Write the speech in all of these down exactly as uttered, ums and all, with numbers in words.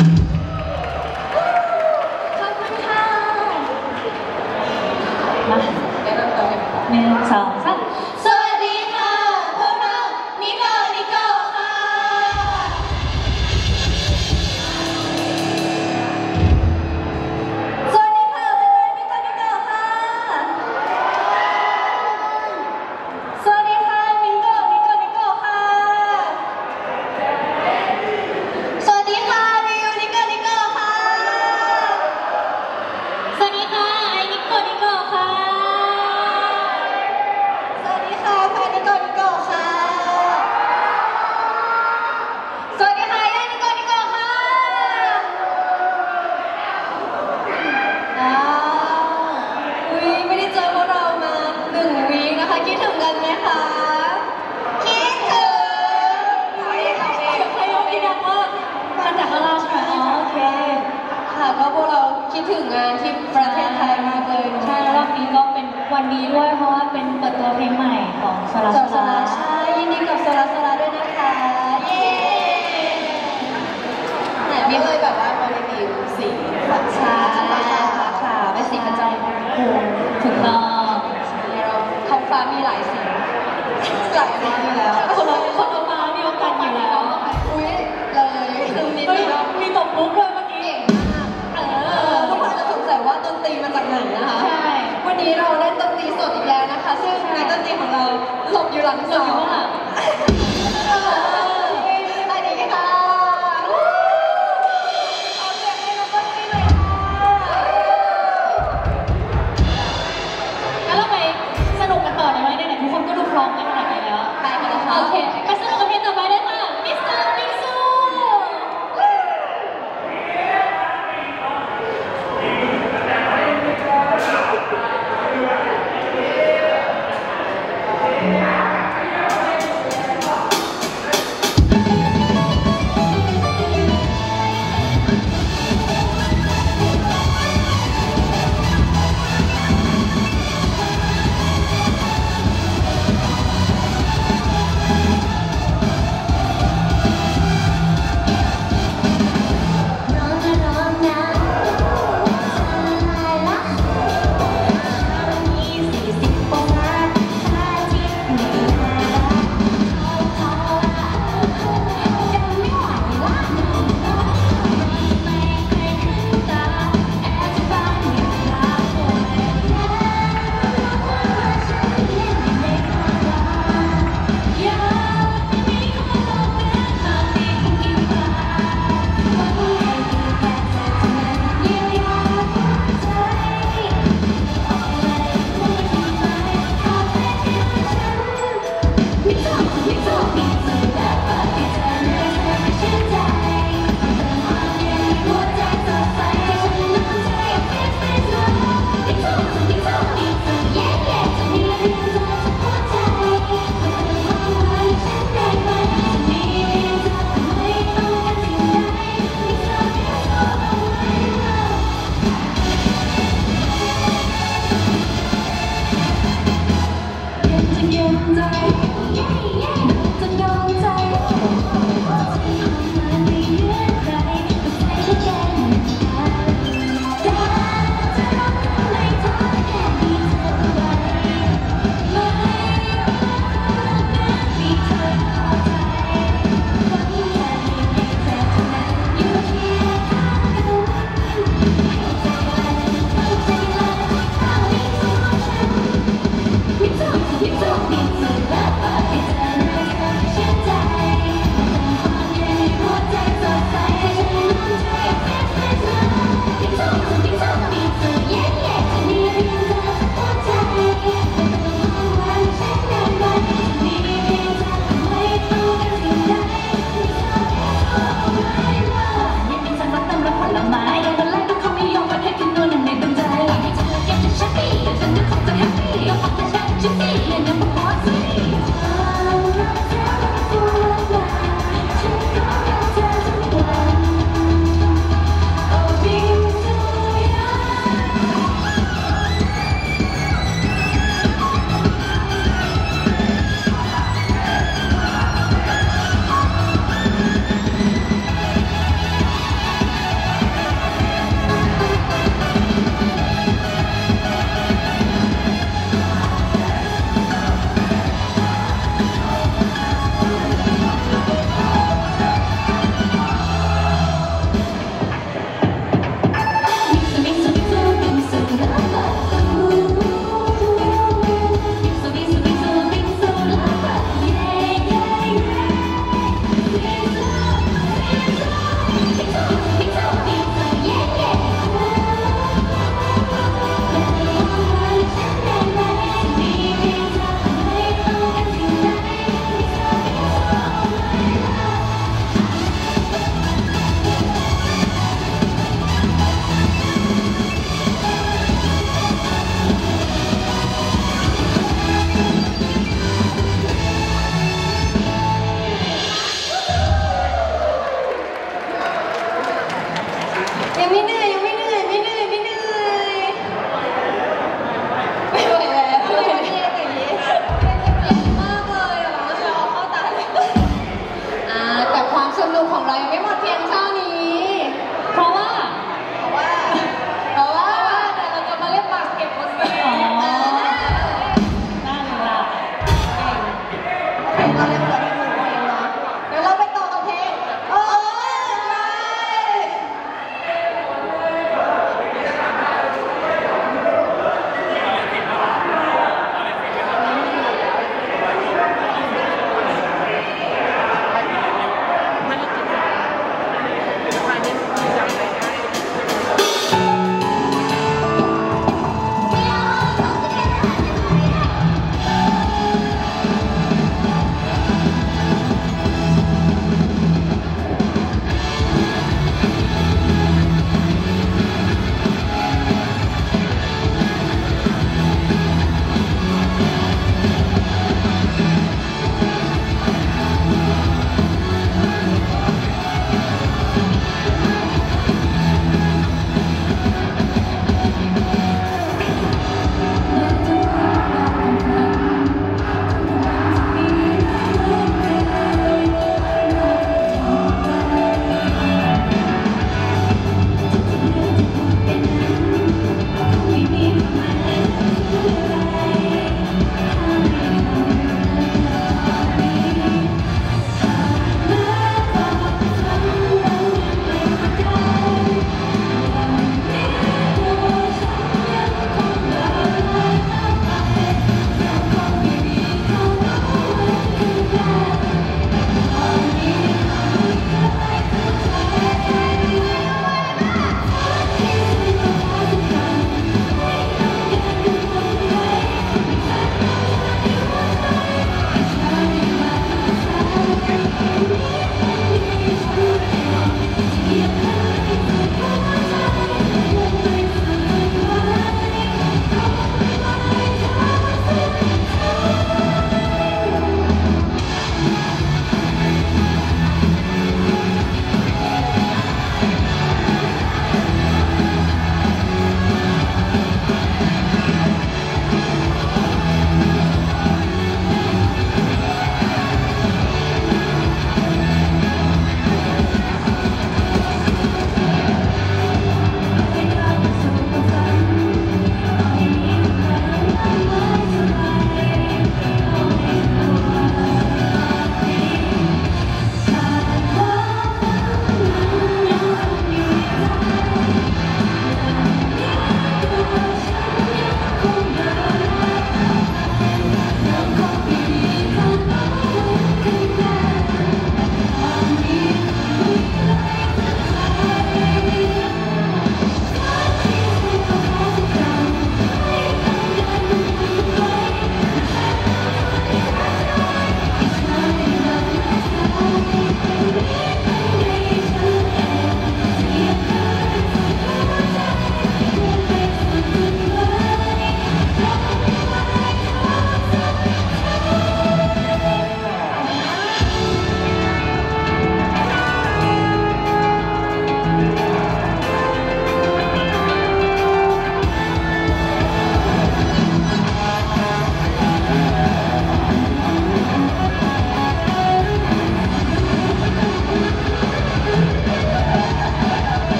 ขอบคุณค่ะมาเดี๋ยวเราต่อกันหนึ่งสองสามสวัสดีค่ะพวกเรานิโก้นิโก้ค่ะสวัสดีค่ะเป็นนิโก้นิโก้ค่ะสวัสดีค่ะนิโก้นิโก้นิโก้ค่ะสวัสดีค่ะมิวนิโก้นิโก้ค่ะสวัสดีค่ะไอนิโก้นิโก้ค่ะสวัสดีค่ะแพนนิโก้นิโก้ค่ะสวัสดีค่ะย่านิโก้นิโก้ค่ะอ้าวอุ๊ยไม่ได้เจอพวกเรามาหนึ่งวีคนะคะคิดถึงกันไหมคะคิดถึงอุ๊ยเขาเองเขายกที่ดังว่ามาจากข้างล่างใช่ไหมอ๋อโอเคค่ะก็พวกเราคิดถึงงานที่ประเทศไทยมากเลยใช่แล้วรอบนี้ก็เป็นวันดีด้วยเพราะว่าเป็นเปิดตัวเพลงใหม่ของสลาสลาใช่ยินดีกับสลาสลาด้วยนะคะเย้ไหนมีเลยแบบว่ามารีวิวสีแบบชาค่ะเป็นสีประจำโอ้ถูกต้องเราท้องฟ้ามีหลายสีหลายสีอยู่แล้วคนละคนละฟ้าเดียวกันอยู่แล้วอุ้ยเลยคือนิดเดียวมีตบมุกด้วยเมื่อกี้เก่งมากเออทุกคนจะสงสัยว่าดนตรีมาจากไหนนะคะใช่วันนี้เราเล่นดนตรีสดอีกแล้วนะคะซึ่งนักดนตรีของเราหลบอยู่หลังเสาอันนี้ค่ะขอเสียงให้นักดนตรีหน่อยค่ะงั้นเราไปสนุกกันต่อเลยไหมไหนๆทุกคนก็ดูพร้อมกันขนาดนี้แล้วไปกันนะคะโอเคไปสนุกกันเพลงต่อไปเลยค่ะมิสเตอร์มิซู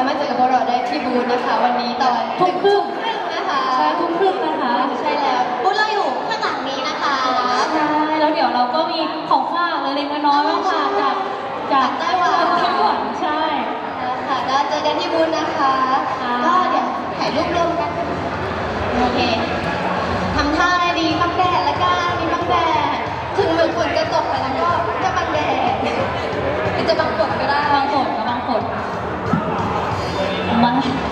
ารถเจอกับพวกเราได้ที่บูธนะคะวันนี้ตอนทุ่มครึ่งนะคะใช่ทุ่มครึ่งนะคะใช่แล้วบูธเราอยู่ข้างหลังนี้นะคะใช่แล้วเดี๋ยวเราก็มีของฝากเล็กๆน้อยๆมาฝากจากจากไต้หวันไต้หวันใช่ค่ะก็เจอกันที่บูธนะคะก็เดี๋ยวถ่ายรูปรวมกันโอเคทำท่าได้ดีบังแดดแล้วกันมีบังแดดถึงเหมือนฝนจะตกแต่แล้วก็จะบังแดดจะบังฝนก็ได้บังฝนก็บังฝนมา